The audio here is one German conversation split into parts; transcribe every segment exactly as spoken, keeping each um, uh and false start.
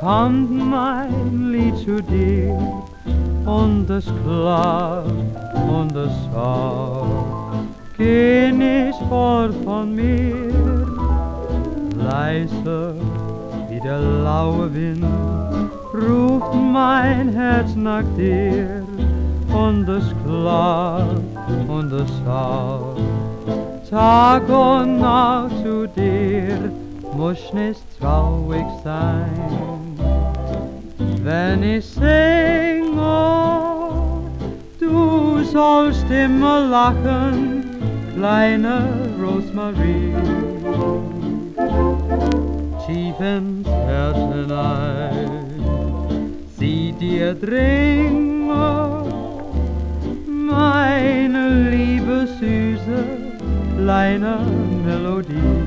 kommt mein Lied zu dir und es klagt und es sagt, geh nicht fort von mir. Leise wie der laue Wind ruft mein Herz nach dir und es klagt und es sagt, Tag und Nacht zu dir muss nicht traurig sein. Wenn ich singe, du sollst immer lachen, kleine Rosmarie. Tief ins Herz hinein, sieh dir dringe, meine liebe süße kleine Melodie.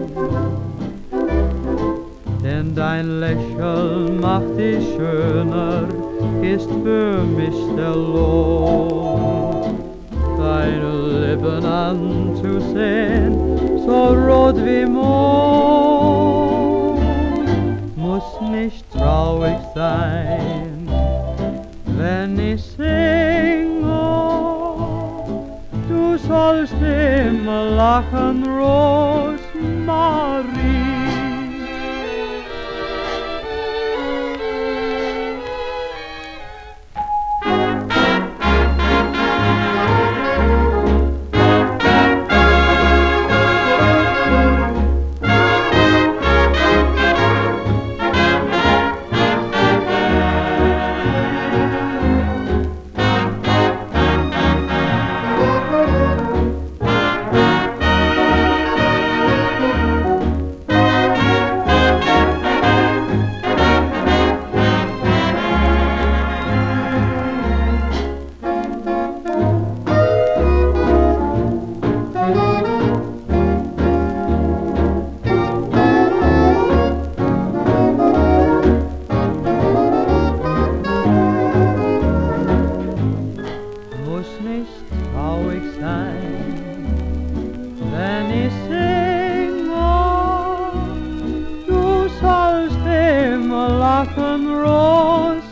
Denn dein Lächeln macht dich schöner, ist für mich der Lohn. Deine Lippen anzusehen, so rot wie Mond, muss nicht traurig sein, wenn ich singe. Du sollst immer lachen, Rosmarie. Rock and Roll